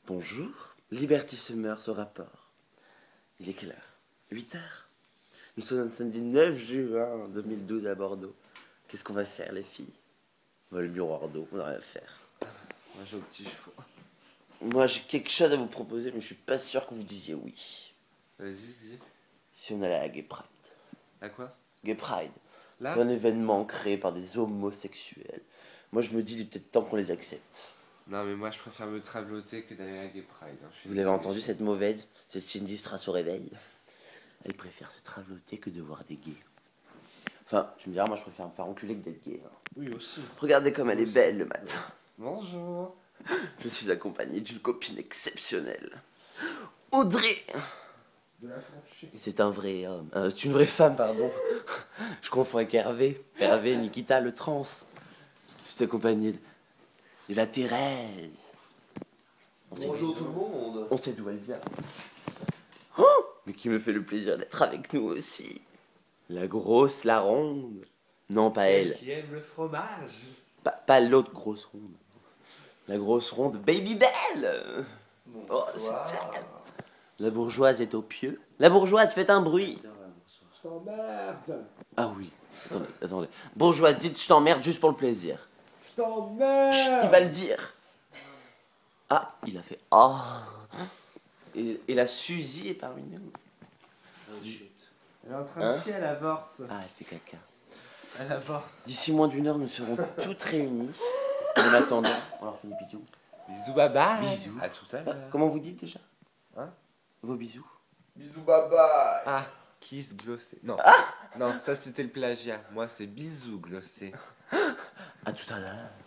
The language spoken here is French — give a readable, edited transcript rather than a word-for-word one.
Bonjour, Liberty Summers au rapport. Il est quelle heure? 8 heures. Nous sommes un samedi 9 juin 2012 à Bordeaux. Qu'est-ce qu'on va faire, les filles? On va le miroir d'eau, on n'a rien à faire. Moi j'ai au petit chevaux. Moi j'ai quelque chose à vous proposer, mais je suis pas sûr que vous disiez oui. Vas-y, dis. Si on allait à la Gay Pride. À quoi? Gay Pride, Là? c'est un événement créé par des homosexuels. Moi je me dis, il est peut-être temps qu'on les accepte. Non mais moi je préfère me traveloter que d'aller à la Gay Pride. Hein. Vous l'avez entendu, cette mauvaise, cette Cindy Strass au réveil? Elle préfère se traveloter que de voir des gays. Enfin, tu me diras, moi je préfère me faire enculer que d'être gay. Hein. Oui aussi. Regardez comme elle est belle le matin. Bonjour. Je suis accompagné d'une copine exceptionnelle. Audrey. De la franchise. C'est un vrai homme. C'est une vraie femme, pardon. Je confonds avec Hervé. Hervé, Nikita, le trans. Je suis accompagné de la Thérèse. Bonjour tout le monde. On sait d'où elle vient. Oh, mais qui me fait le plaisir d'être avec nous aussi. La grosse, la ronde. Non, pas elle. Qui aime le fromage. Pas l'autre grosse ronde. La grosse ronde Baby Belle. Oh, Bonsoir. c'est elle. La bourgeoise est au pieu. La bourgeoise, faites un bruit. Je t'emmerde. Ah oui. Attendez. Bourgeoise, dites je t'emmerde juste pour le plaisir. Je t'emmerde. Chut, il va le dire. Ah, il a fait ah. Et la Suzy est parmi nous. Elle est en train de chier, elle avorte. Ah, elle fait caca. Elle avorte. D'ici moins d'une heure, nous serons toutes réunies. En attendant, on leur fait des bisous. Bisous baba. Bisous. À tout à l'heure. Comment vous dites déjà? Hein? Vos bisous. Bisous, bye bye. Ah, kiss glossé. Non. Non, ça c'était le plagiat. Moi c'est bisous glossé. À tout à l'heure.